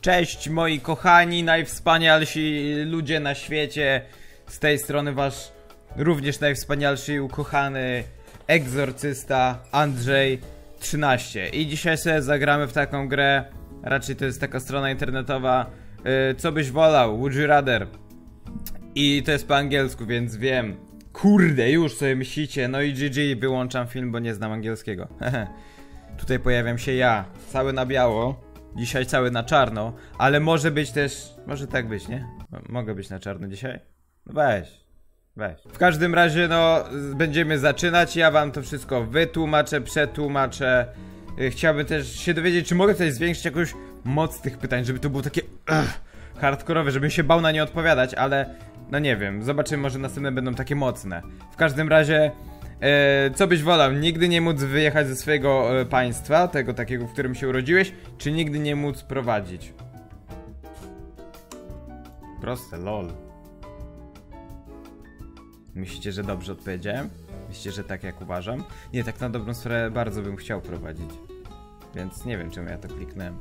Cześć moi kochani, najwspanialsi ludzie na świecie. Z tej strony wasz również najwspanialszy i ukochany egzorcysta Andrzej 13. I dzisiaj sobie zagramy w taką grę. Raczej to jest taka strona internetowa. Co byś wolał? Would you rather? I to jest po angielsku, więc wiem. Kurde, już sobie myślicie. No i GG, wyłączam film, bo nie znam angielskiego. Tutaj pojawiam się ja, cały na biało. Dzisiaj cały na czarno, ale może być też... Może tak być, nie? Mogę być na czarno dzisiaj? No weź. W każdym razie, no, będziemy zaczynać. Ja wam to wszystko wytłumaczę, przetłumaczę. Chciałbym też się dowiedzieć, czy mogę tutaj zwiększyć jakąś moc tych pytań, żeby to było takie... hardkorowe, żebym się bał na nie odpowiadać, ale... No nie wiem, zobaczymy, może następne będą takie mocne. W każdym razie... co byś wolał? Nigdy nie móc wyjechać ze swojego państwa, tego takiego, w którym się urodziłeś, czy nigdy nie móc prowadzić? Proste, lol. Myślicie, że dobrze odpowiedziałem? Myślicie, że tak jak uważam? Nie, tak na dobrą sprawę bardzo bym chciał prowadzić. Więc nie wiem, czemu ja to kliknąłem.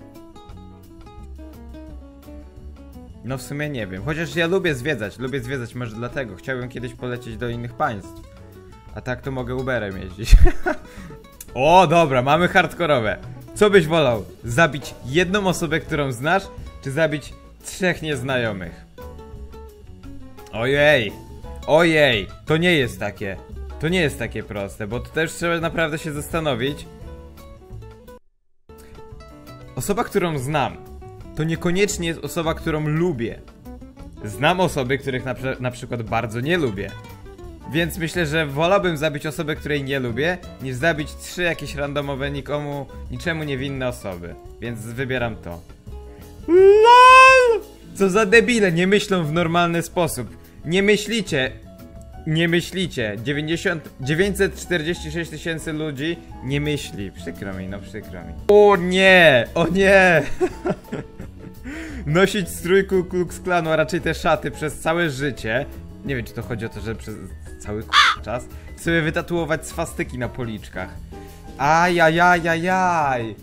No w sumie nie wiem, chociaż ja lubię zwiedzać, może dlatego. Chciałbym kiedyś polecieć do innych państw. A tak to mogę Uberem jeździć. O, dobra, mamy hardkorowe. Co byś wolał? Zabić jedną osobę, którą znasz, czy zabić 3 nieznajomych? Ojej, to nie jest takie proste, bo to też trzeba naprawdę się zastanowić. Osoba, którą znam, to niekoniecznie jest osoba, którą lubię. Znam osoby, których na przykład bardzo nie lubię. Więc myślę, że wolałbym zabić osobę, której nie lubię, niż zabić 3 jakieś randomowe, niczemu niewinne osoby. Więc wybieram to. LOL! Co za debile, nie myślą w normalny sposób. Nie myślicie. 946 tysięcy ludzi nie myśli. Przykro mi. O nie! Nosić strój Ku Klux Klanu, a raczej te szaty przez całe życie. Nie wiem, czy to chodzi o to, że przez cały czas sobie wytatuować swastyki na policzkach. Ajajajajaj.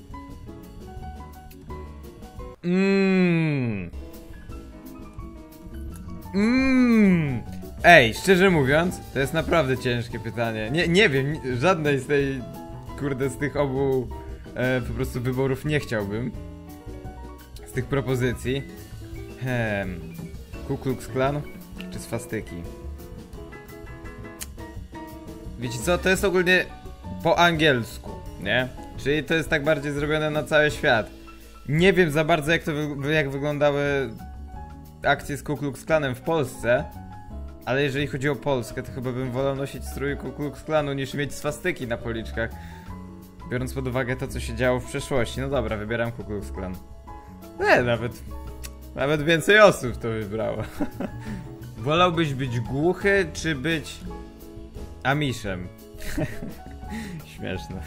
Ej, szczerze mówiąc, to jest naprawdę ciężkie pytanie. Nie wiem, żadnej z tej, kurde, z tych obu po prostu wyborów nie chciałbym. Z tych propozycji. Ku Klux Klan czy swastyki? Wiecie co, to jest ogólnie po angielsku, nie? Czyli to jest tak bardziej zrobione na cały świat. Nie wiem za bardzo jak wyglądały akcje z Ku Klux Klanem w Polsce. Ale jeżeli chodzi o Polskę, to chyba bym wolał nosić strój Ku Klux Klanu niż mieć swastyki na policzkach. Biorąc pod uwagę to, co się działo w przeszłości. No dobra, wybieram Ku Klux Klan. Nawet więcej osób to wybrało. Wolałbyś być głuchy, czy być Amiszem? Śmieszne.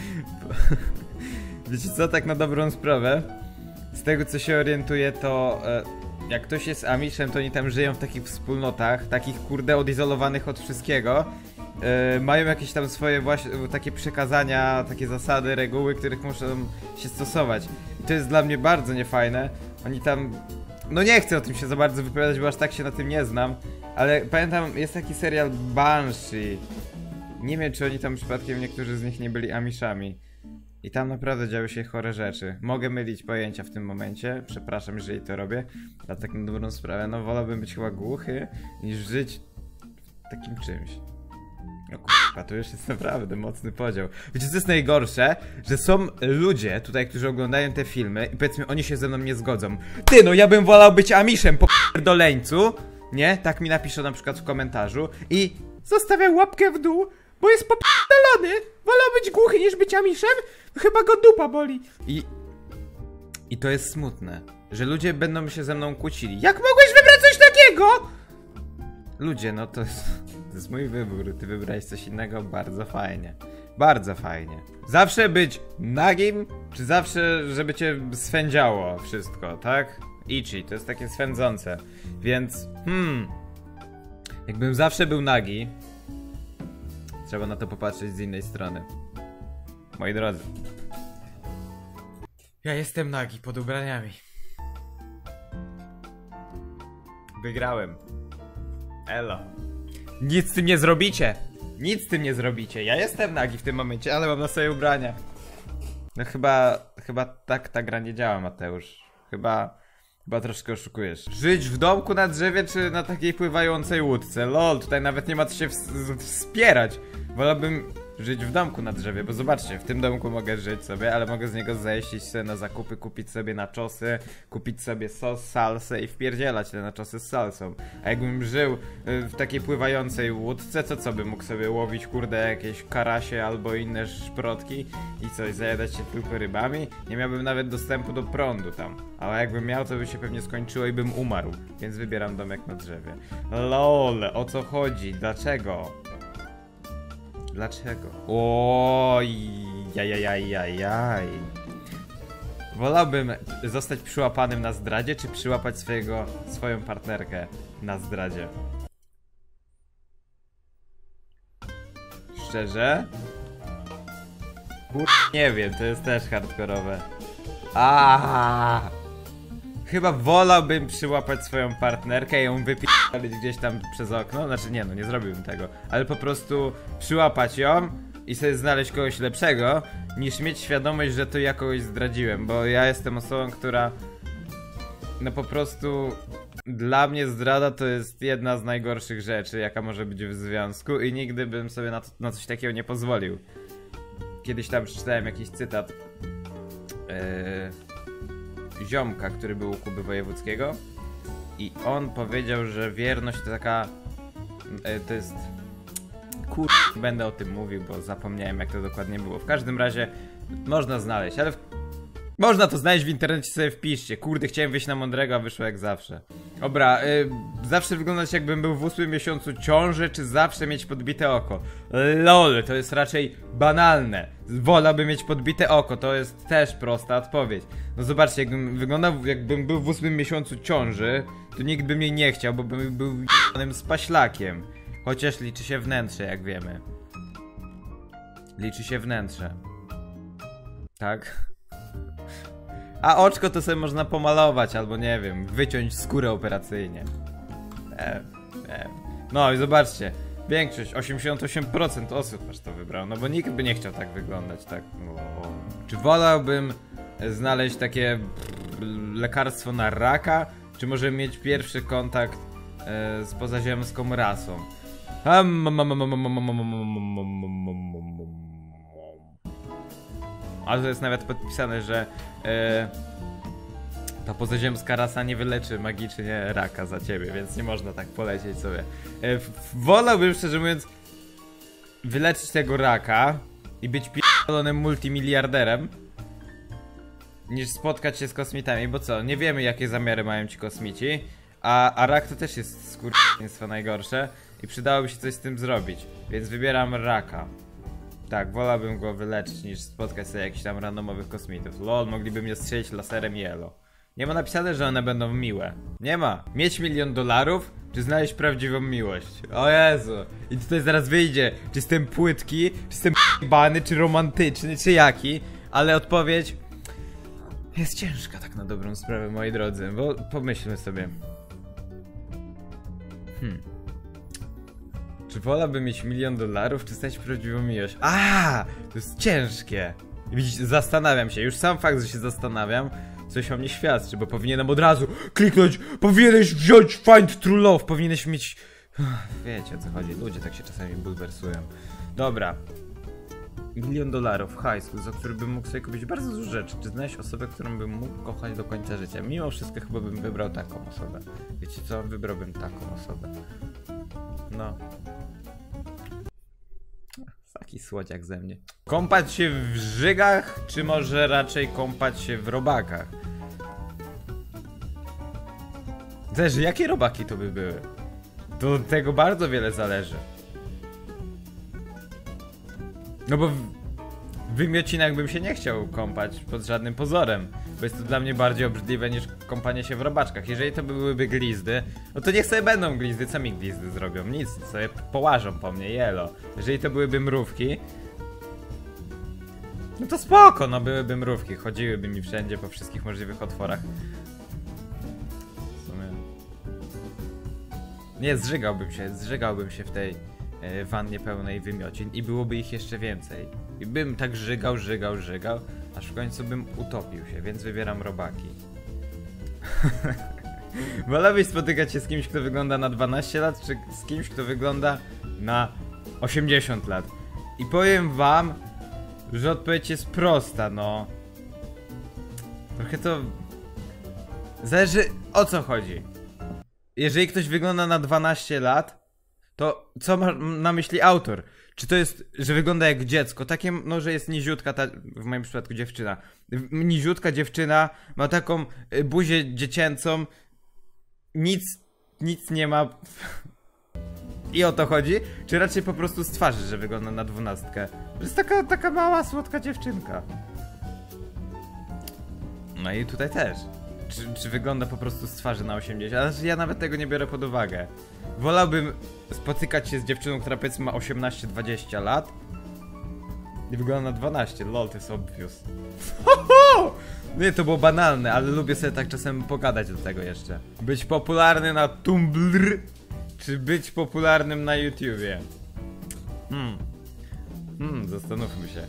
Wiecie co, tak na dobrą sprawę, z tego co się orientuję, to jak ktoś jest Amiszem, to oni tam żyją w takich wspólnotach, takich kurde odizolowanych od wszystkiego. Mają jakieś tam swoje właśnie takie przekazania, takie zasady, reguły, których muszą się stosować. I to jest dla mnie bardzo niefajne. Oni tam... No nie chcę o tym się za bardzo wypowiadać, bo aż tak się na tym nie znam. Ale pamiętam, jest taki serial Banshee. Nie wiem, czy oni tam przypadkiem, niektórzy z nich nie byli Amishami. I tam naprawdę działy się chore rzeczy. Mogę mylić pojęcia w tym momencie. Przepraszam, jeżeli to robię. Ale tak na dobrą sprawę, no wolałbym być chyba głuchy, niż żyć w takim czymś. No kurwa, to już jest naprawdę mocny podział. Wiecie co jest najgorsze? Że są ludzie tutaj, którzy oglądają te filmy i powiedzmy oni się ze mną nie zgodzą. Ty, no ja bym wolał być Amiszem po doleńcu. Nie? Tak mi napiszą na przykład w komentarzu. I zostawiam łapkę w dół, bo jest popierdolony. Wolał być głuchy niż być Amiszem? Chyba go dupa boli. I to jest smutne, że ludzie będą się ze mną kłócili. Jak mogłeś wybrać coś takiego? Ludzie, no to jest mój wybór. Ty wybrałeś coś innego, bardzo fajnie. Bardzo fajnie. Zawsze być nagim, czy zawsze, żeby cię swędziało wszystko, tak? Ichi, to jest takie swędzące. Więc, jakbym zawsze był nagi, trzeba na to popatrzeć z innej strony. Moi drodzy, ja jestem nagi pod ubraniami. Wygrałem. Elo. Nic z tym nie zrobicie. Nic z tym nie zrobicie. Ja jestem nagi w tym momencie, ale mam na sobie ubrania. No chyba tak ta gra nie działa, Mateusz. Chyba troszkę oszukujesz. Żyć w domku na drzewie, czy na takiej pływającej łódce? Lol, tutaj nawet nie ma co się wspierać. Wolałbym żyć w domku na drzewie, bo zobaczcie, w tym domku mogę żyć sobie, ale mogę z niego zejść, iść sobie na zakupy, kupić sobie naczosy, kupić sobie sos, salsę i wpierdzielać te naczosy z salsą. A jakbym żył w takiej pływającej łódce, to co bym mógł sobie łowić, kurde, jakieś karasie albo inne szprotki i coś, zajadać się tylko rybami? Nie miałbym nawet dostępu do prądu tam. Ale jakbym miał, to by się pewnie skończyło i bym umarł. Więc wybieram domek na drzewie. LOL, o co chodzi? Dlaczego? Dlaczego? Oj, jajajajajaj. Wolałbym zostać przyłapanym na zdradzie, czy przyłapać swoją partnerkę na zdradzie? Szczerze? Nie wiem, to jest też hardkorowe. Chyba wolałbym przyłapać swoją partnerkę i ją wypisać gdzieś tam przez okno. Znaczy nie, no nie zrobiłbym tego. Ale po prostu przyłapać ją i sobie znaleźć kogoś lepszego, niż mieć świadomość, że to ja kogoś zdradziłem. Bo ja jestem osobą, która... No po prostu... Dla mnie zdrada to jest jedna z najgorszych rzeczy, jaka może być w związku. I nigdy bym sobie na coś takiego nie pozwolił. Kiedyś tam przeczytałem jakiś cytat ziomka, który był u Kuby Wojewódzkiego i on powiedział, że wierność to taka... to jest... będę o tym mówił, bo zapomniałem, jak to dokładnie było. W każdym razie można znaleźć, ale można to znaleźć w internecie, sobie wpiszcie. Kurde, chciałem wyjść na mądrego, a wyszło jak zawsze. Dobra, zawsze wyglądać jakbym był w 8 miesiącu ciąży, czy zawsze mieć podbite oko? LOL, to jest raczej banalne. Wolałbym mieć podbite oko, to jest też prosta odpowiedź. No zobaczcie, jakbym był w 8 miesiącu ciąży, to nikt by mnie nie chciał, bo bym był j***nym spaślakiem. Chociaż liczy się wnętrze, jak wiemy. Liczy się wnętrze. Tak? A oczko to sobie można pomalować, albo nie wiem, wyciąć skórę operacyjnie. No i zobaczcie, większość, 88% osób aż to wybrało, no bo nikt by nie chciał tak wyglądać, tak? Czy wolałbym znaleźć takie lekarstwo na raka, czy może mieć pierwszy kontakt z pozaziemską rasą? Ale to jest nawet podpisane, że ta pozaziemska rasa nie wyleczy magicznie raka za ciebie, więc nie można tak polecieć sobie. Wolałbym, szczerze mówiąc, wyleczyć tego raka i być pierdolonym multimiliarderem, niż spotkać się z kosmitami, bo co, nie wiemy, jakie zamiary mają ci kosmici, a rak to też jest skurczyństwo najgorsze i przydałoby się coś z tym zrobić, więc wybieram raka. Tak, wolałbym go wyleczyć, niż spotkać sobie jakichś tam randomowych kosmitów. Lol, mogliby mnie strzelić laserem i elo. Nie ma napisane, że one będą miłe. Nie ma. Mieć $1 000 000, czy znaleźć prawdziwą miłość? O Jezu. I tutaj zaraz wyjdzie, czy jestem płytki, czy jestem bany, czy romantyczny, czy jaki. Ale odpowiedź jest ciężka tak na dobrą sprawę, moi drodzy. Bo pomyślmy sobie. Czy wolałbym mieć $1 000 000, czy stać prawdziwą miłość? To jest ciężkie. Widzicie, zastanawiam się. Już sam fakt, że się zastanawiam, coś o mnie świadczy, bo powinienem od razu kliknąć. Powinieneś wziąć Find True Love. Powinieneś mieć... Wiecie, o co chodzi. Ludzie tak się czasami bulwersują. Dobra. $1 000 000 hajsu, za który bym mógł sobie kupić bardzo dużo rzeczy. Czy znaleźć osobę, którą bym mógł kochać do końca życia? Mimo wszystko chyba bym wybrał taką osobę. Wiecie co? Wybrałbym taką osobę. No. Taki słodziak ze mnie. Kąpać się w żygach, czy może raczej kąpać się w robakach? Zależy, jakie robaki to by były. To od tego bardzo wiele zależy. No bo w wymiocinach bym się nie chciał kąpać pod żadnym pozorem, bo jest to dla mnie bardziej obrzydliwe niż kąpanie się w robaczkach. Jeżeli to byłyby glizdy, no to niech sobie będą glizdy. Co mi glizdy zrobią? Nic, sobie połażą po mnie, jelo. Jeżeli to byłyby mrówki, no to spoko, no byłyby mrówki. Chodziłyby mi wszędzie po wszystkich możliwych otworach. W sumie... Nie, zżygałbym się w tej wannie pełnej wymiocin i byłoby ich jeszcze więcej. I bym tak żygał, aż w końcu bym utopił się, więc wybieram robaki. Wolałbyś spotykać się z kimś, kto wygląda na 12 lat, czy z kimś, kto wygląda na 80 lat? I powiem wam, że odpowiedź jest prosta, no. Trochę to... Zależy, o co chodzi. Jeżeli ktoś wygląda na 12 lat, to co ma na myśli autor? Czy to jest, że wygląda jak dziecko? Takie, no, że jest niziutka, w moim przypadku dziewczyna. Niziutka dziewczyna, ma taką buzię dziecięcą, nic nie ma. I o to chodzi? Czy raczej po prostu z twarzy, że wygląda na 12? To jest taka mała, słodka dziewczynka. No i tutaj też. Czy wygląda po prostu z twarzy na 80? Ale ja nawet tego nie biorę pod uwagę. Wolałbym spotykać się z dziewczyną, która powiedzmy ma 18-20 lat i wygląda na 12. Lol, to jest obvious. Nie, to było banalne, ale lubię sobie tak czasem pogadać do tego jeszcze. Być popularny na Tumblr, czy być popularnym na YouTubie? Zastanówmy się.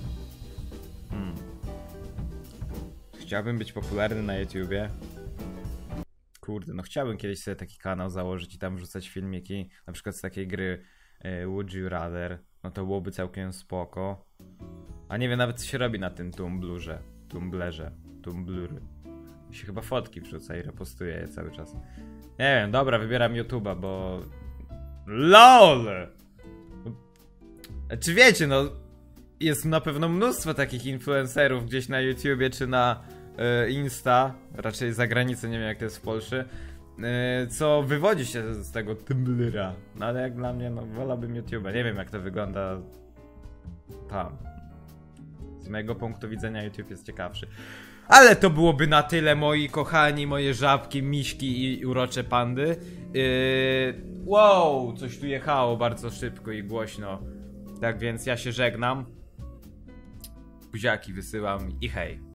Chciałbym być popularny na YouTubie. Kurde, no chciałbym kiedyś sobie taki kanał założyć i tam wrzucać filmiki, na przykład z takiej gry Would You Rather. No to byłoby całkiem spoko. A nie wiem nawet co się robi na tym Tumblr. Się chyba fotki wrzuca i repostuje je cały czas. Nie wiem, dobra, wybieram YouTube'a, bo... LOL! Czy wiecie, no... Jest na pewno mnóstwo takich influencerów gdzieś na YouTubie czy na Insta, raczej za granicą, nie wiem jak to jest w Polsce, co wywodzi się z tego Tumblra. No ale jak dla mnie, no wolałbym YouTube'a. Nie wiem jak to wygląda tam. Z mojego punktu widzenia YouTube jest ciekawszy. Ale to byłoby na tyle, moi kochani, moje żabki, miśki i urocze pandy. Wow, coś tu jechało bardzo szybko i głośno. Tak więc ja się żegnam. Buziaki wysyłam i hej.